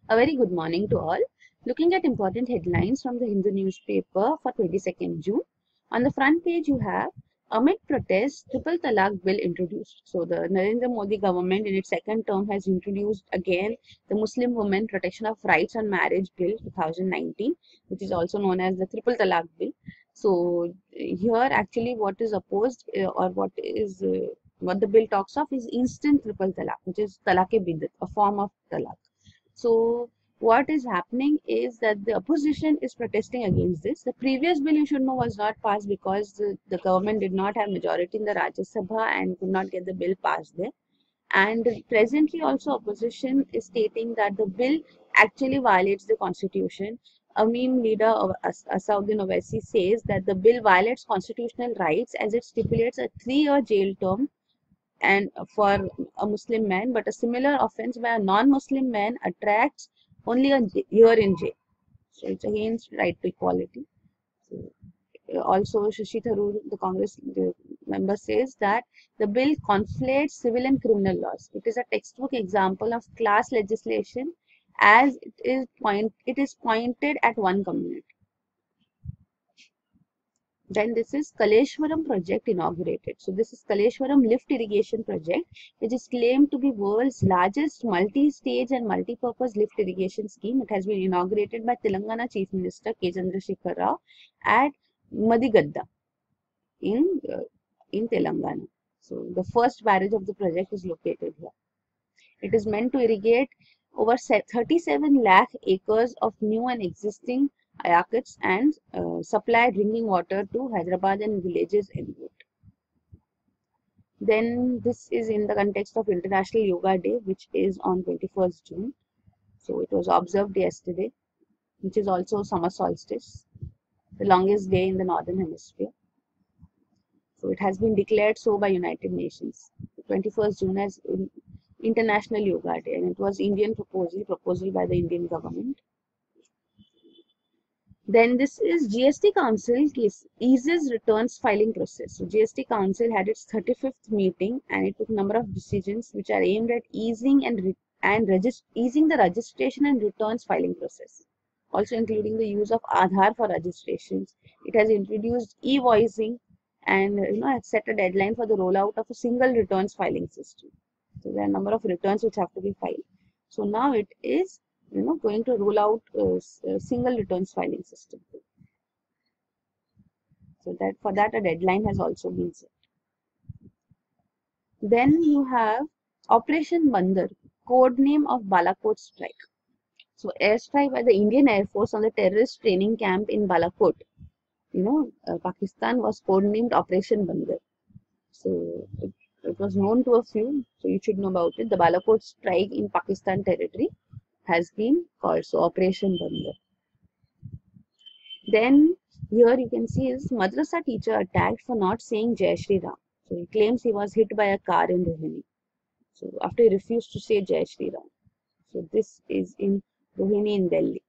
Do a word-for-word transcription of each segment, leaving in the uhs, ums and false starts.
A very good morning to all. Looking at important headlines from the Hindu newspaper for twenty-second June. On the front page you have amid protests, triple talaq bill introduced. So the Narendra Modi government in its second term has introduced again the Muslim Women Protection of Rights on Marriage Bill twenty nineteen, which is also known as the triple talaq bill. So here actually what is opposed uh, or what is uh, what the bill talks of is instant triple talaq, which is talaq-e-biddat, a form of talaq. So what is happening is that the opposition is protesting against this. The previous bill, you should know, was not passed because the, the government did not have majority in the Rajya Sabha and could not get the bill passed there. And presently also opposition is stating that the bill actually violates the constitution. A meme leader of As Asauddin Owaisi says that the bill violates constitutional rights as it stipulates a three-year jail term and for a Muslim man, but a similar offense by a non-Muslim man attracts only a year in jail. So it's against right to equality. So, also, Shashi Tharoor, the Congress the member, says that the bill conflates civil and criminal laws. It is a textbook example of class legislation, as it is point it is pointed at one community. Then this is Kaleshwaram project inaugurated. So this is Kaleshwaram lift irrigation project, which is claimed to be world's largest multi-stage and multi-purpose lift irrigation scheme. It has been inaugurated by Telangana Chief Minister K. Chandrasekhar Rao at Madigadda in uh, in Telangana. So the first barrage of the project is located here. It is meant to irrigate over thirty-seven lakh acres of new and existing ayakats and uh, supply drinking water to Hyderabad and villages in it. Then this is in the context of International Yoga Day, which is on twenty-first June. So it was observed yesterday, which is also summer solstice, the longest day in the northern hemisphere. So it has been declared so by United Nations. twenty-first June as International Yoga Day, and it was Indian proposal, proposal by the Indian government. Then this is G S T Council case, eases returns filing process. So G S T Council had its thirty-fifth meeting and it took a number of decisions which are aimed at easing and re and easing the registration and returns filing process, also including the use of Aadhaar for registrations. It has introduced e-voicing and you know has set a deadline for the rollout of a single returns filing system. So there are a number of returns which have to be filed. So now it is you know going to roll out a, a single returns filing system. So that for that a deadline has also been set. Then you have Operation Bandar, code name of Balakot strike. So airstrike by the Indian Air Force on the terrorist training camp in Balakot, you know, uh, Pakistan, was codenamed Operation Bandar. So it, it was known to a few, so you should know about it. The Balakot strike in Pakistan territory has been called so Operation Bandar. Then here you can see is madrasa teacher attacked for not saying Jai Shri Ram. So he claims he was hit by a car in Rohini. So after he refused to say Jai Shri Ram. So this is in Rohini in Delhi.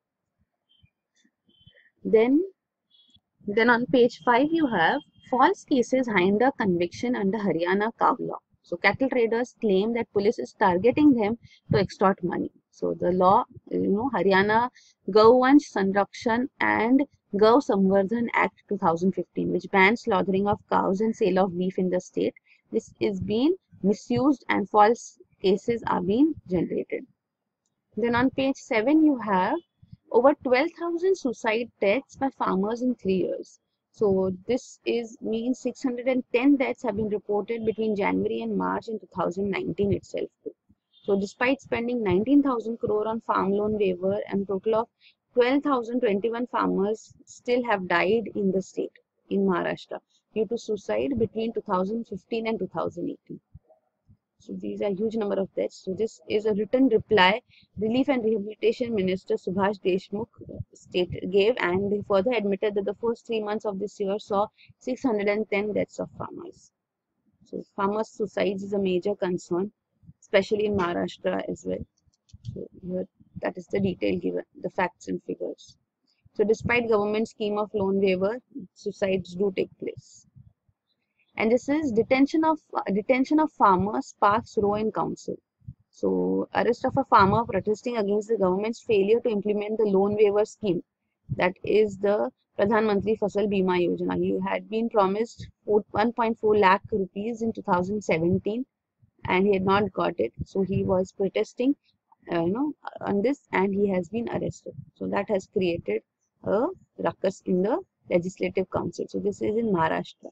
Then, then on page five you have false cases hinder conviction under Haryana cow law. So cattle traders claim that police is targeting them to extort money. So the law, you know, Haryana Gauvansh Sanrakshan and Gau Samvardhan Act two thousand fifteen, which bans slaughtering of cows and sale of beef in the state. This is being misused and false cases are being generated. Then on page seven you have over twelve thousand suicide deaths by farmers in three years. So this is means six hundred ten deaths have been reported between January and March in two thousand nineteen itself. So despite spending nineteen thousand crore on farm loan waiver, and a total of twelve thousand twenty-one farmers still have died in the state, in Maharashtra, due to suicide between two thousand fifteen and two thousand eighteen. So these are huge number of deaths. So this is a written reply Relief and Rehabilitation Minister Subhash Deshmukh state gave, and he further admitted that the first three months of this year saw six hundred ten deaths of farmers. So farmers' suicides is a major concern, especially in Maharashtra as well. So here, that is the detail given, the facts and figures. So despite government scheme of loan waiver, suicides do take place. And this is detention of uh, detention of farmers sparks row in council. So, arrest of a farmer protesting against the government's failure to implement the loan waiver scheme. That is the Pradhan Mantri Fasal Bima Yojana. He had been promised one point four lakh rupees in two thousand seventeen and he had not got it. So, he was protesting uh, you know, on this and he has been arrested. So, that has created a ruckus in the Legislative Council. So, this is in Maharashtra.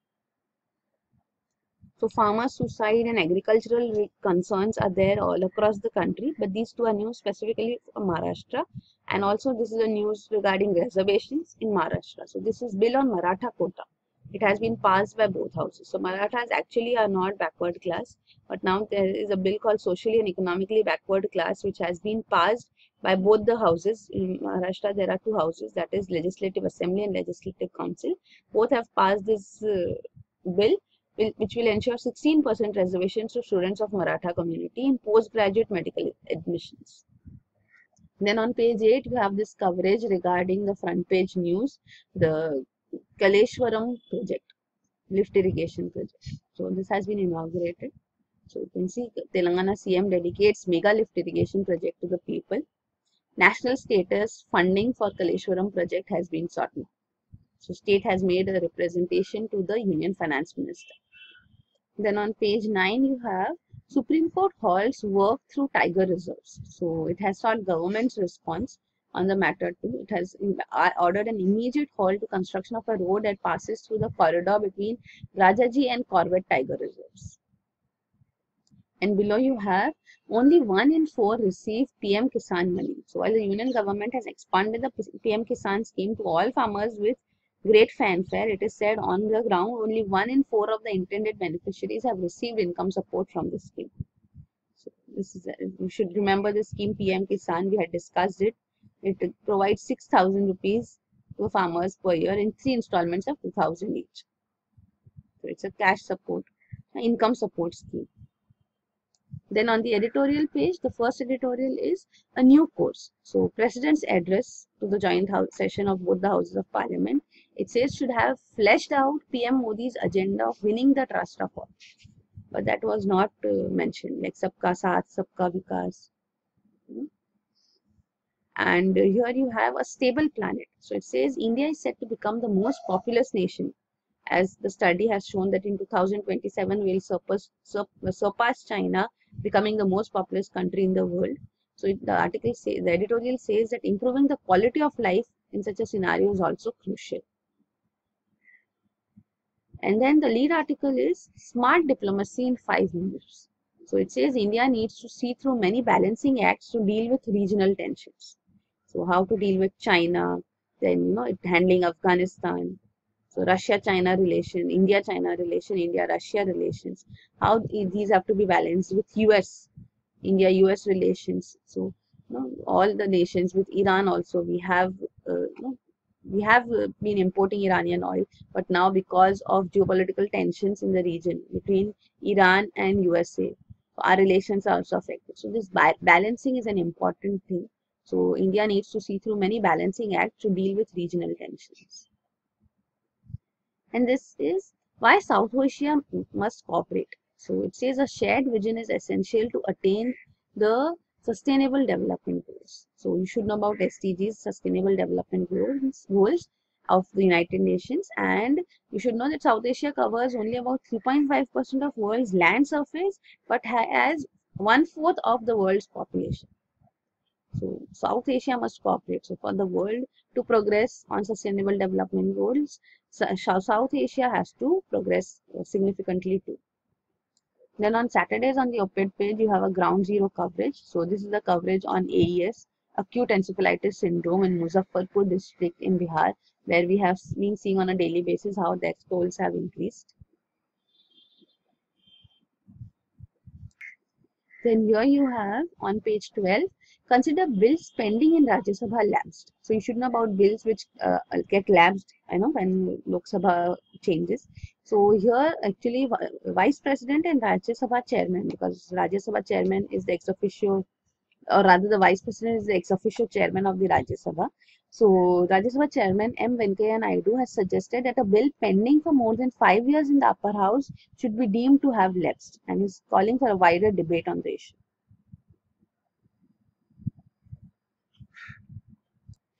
So farmer suicide and agricultural concerns are there all across the country, but these two are news specifically for Maharashtra. And also this is a news regarding reservations in Maharashtra. So this is bill on Maratha quota. It has been passed by both houses. So Marathas actually are not backward class, but now there is a bill called socially and economically backward class which has been passed by both the houses. In Maharashtra there are two houses, that is Legislative Assembly and Legislative Council. Both have passed this uh, bill which will ensure sixteen percent reservations to students of Maratha community in postgraduate medical admissions. Then on page eight, you have this coverage regarding the front page news, the Kaleshwaram project, lift irrigation project. So this has been inaugurated. So you can see Telangana C M dedicates mega lift irrigation project to the people. National status funding for Kaleshwaram project has been sought now. So state has made a representation to the Union Finance Minister. Then on page nine, you have Supreme Court halts work through tiger reserves. So it has sought government's response on the matter too. It has ordered an immediate halt to construction of a road that passes through the corridor between Rajaji and Corbett tiger reserves. And below you have only one in four receive P M Kisan money. So while the union government has expanded the P M Kisan scheme to all farmers with great fanfare, it is said on the ground only one in four of the intended beneficiaries have received income support from the scheme. So this is a, you should remember the scheme P M Kisan. We had discussed it. It provides six thousand rupees to farmers per year in three installments of two thousand each. So it's a cash support, income support scheme. Then on the editorial page, the first editorial is a new course. So President's address to the joint house session of both the houses of parliament. It says should have fleshed out P M Modi's agenda of winning the trust of all. But that was not uh, mentioned, like Sabka Saath, Sabka Vikas. And uh, here you have a stable planet. So it says India is set to become the most populous nation, as the study has shown that in two thousand twenty-seven we will surpass, surpass China, becoming the most populous country in the world. So it, the article says, the editorial says that improving the quality of life in such a scenario is also crucial. And then the lead article is smart diplomacy in five minutes. So it says India needs to see through many balancing acts to deal with regional tensions. So how to deal with China, then you know it handling Afghanistan. So Russia-China relation, India-China relation, India-Russia relations. How these have to be balanced with U S, India-U S relations. So you know, all the nations, with Iran also, we have uh, you know, we have been importing Iranian oil, but now because of geopolitical tensions in the region between Iran and U S A, our relations are also affected. So this ba balancing is an important thing. So India needs to see through many balancing acts to deal with regional tensions. And this is why South Asia must cooperate. So it says a shared vision is essential to attain the Sustainable Development Goals. So you should know about S D Gs, Sustainable Development Goals, goals of the United Nations, and you should know that South Asia covers only about three point five percent of world's land surface, but has one fourth of the world's population. So South Asia must cooperate. So for the world to progress on Sustainable Development Goals, South Asia has to progress significantly too. Then on Saturdays on the op-ed page, you have a ground zero coverage. So this is the coverage on A E S, acute encephalitis syndrome in Muzaffarpur district in Bihar, where we have been seeing on a daily basis how death tolls have increased. Then here you have on page twelve, consider bills pending in Rajya Sabha lapsed. So you should know about bills which uh, get lapsed, you know, when Lok Sabha changes. So here actually Vice President and Rajya Sabha Chairman, because Rajya Sabha Chairman is the ex officio, or rather the Vice President is the ex officio Chairman of the Rajya Sabha. So Rajya Sabha Chairman M Venkaiah Naidu has suggested that a bill pending for more than five years in the upper house should be deemed to have lapsed, and is calling for a wider debate on the issue.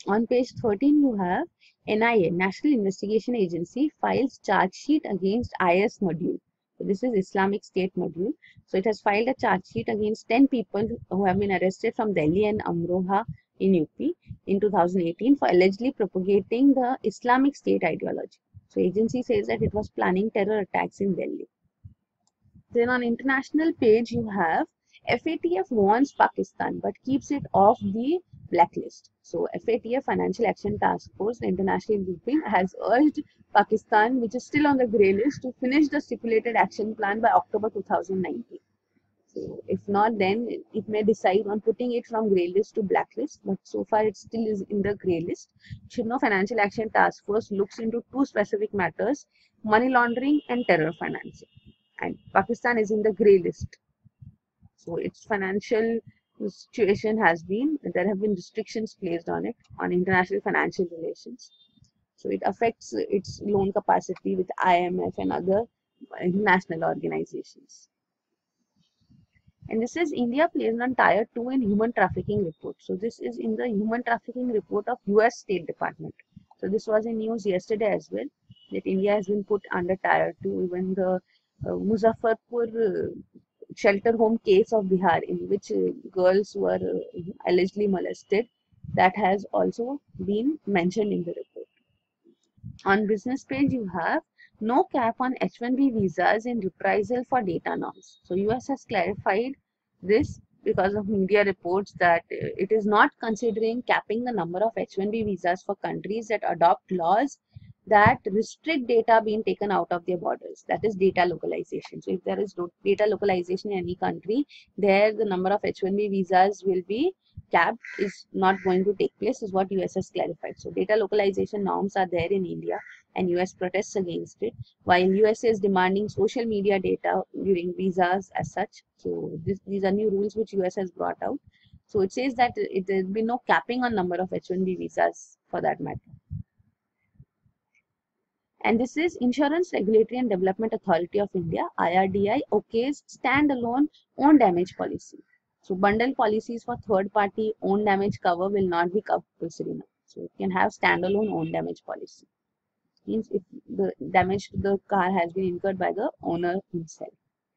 On page thirteen, you have N I A, National Investigation Agency, files charge sheet against I A S module. So this is Islamic State module. So it has filed a charge sheet against ten people who have been arrested from Delhi and Amroha in U P in two thousand eighteen for allegedly propagating the Islamic State ideology. So agency says that it was planning terror attacks in Delhi. Then on international page, you have F A T F warns Pakistan but keeps it off the blacklist. So F A T F, Financial Action Task Force, the international grouping, has urged Pakistan, which is still on the grey list, to finish the stipulated action plan by October two thousand nineteen. So if not, then it may decide on putting it from grey list to blacklist, but so far it still is in the grey list. Should know Financial Action Task Force looks into two specific matters: money laundering and terror financing. And Pakistan is in the grey list. So its financial situation has been, there have been restrictions placed on it on international financial relations. So it affects its loan capacity with I M F and other international organizations. And this is India placed on tier two in human trafficking report. So this is in the human trafficking report of U S State Department. So this was in news yesterday as well, that India has been put under tier two. Even the uh, Muzaffarpur uh, shelter home case of Bihar, in which uh, girls were uh, allegedly molested, that has also been mentioned in the report. On business page, you have no cap on H one B visas in reprisal for data norms. So U S has clarified this because of media reports that uh, it is not considering capping the number of H one B visas for countries that adopt laws that restrict data being taken out of their borders. That is data localization. So if there is data localization in any country, there the number of H one B visas will be capped, is not going to take place, is what U S has clarified. So data localization norms are there in India and U S protests against it, while U S A is demanding social media data during visas as such. So this, these are new rules which U S has brought out. So it says that it, there will be no capping on number of H one B visas for that matter. And this is Insurance Regulatory and Development Authority of India, I R D I, okays standalone own damage policy. So bundle policies for third party own damage cover will not be compulsory now. So it can have standalone own damage policy. Means if the damage to the car has been incurred by the owner himself.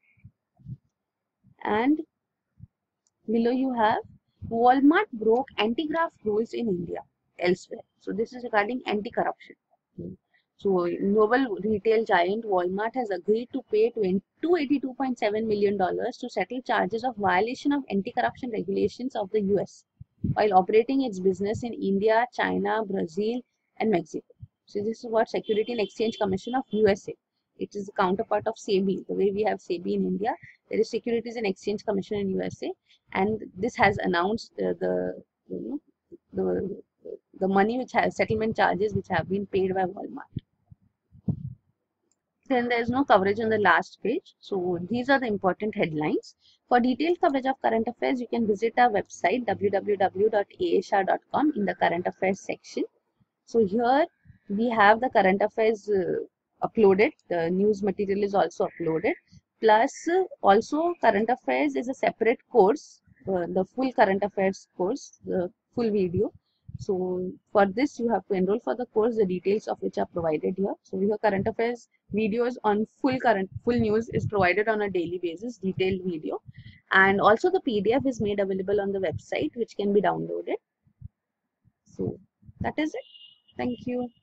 And below you have Walmart broke anti-graft rules in India elsewhere. So this is regarding anti-corruption. So global retail giant Walmart has agreed to pay two hundred eighty-two point seven million dollars to settle charges of violation of anti-corruption regulations of the U S while operating its business in India, China, Brazil, and Mexico. So this is what Security and Exchange Commission of U S A. It is the counterpart of SEBI. The way we have SEBI in India, there is Securities and Exchange Commission in U S A, and this has announced uh, the you know, the the money which has settlement charges which have been paid by Walmart. Then there is no coverage on the last page. So these are the important headlines. For detailed coverage of current affairs, you can visit our website w w w dot a a shah dot com in the current affairs section. So here we have the current affairs uh, uploaded. The news material is also uploaded. Plus uh, also current affairs is a separate course, uh, the full current affairs course, the full video. So for this you have to enroll for the course, the details of which are provided here. So here current affairs videos on full current full news is provided on a daily basis, detailed video, and also the P D F is made available on the website which can be downloaded. So that is it. Thank you.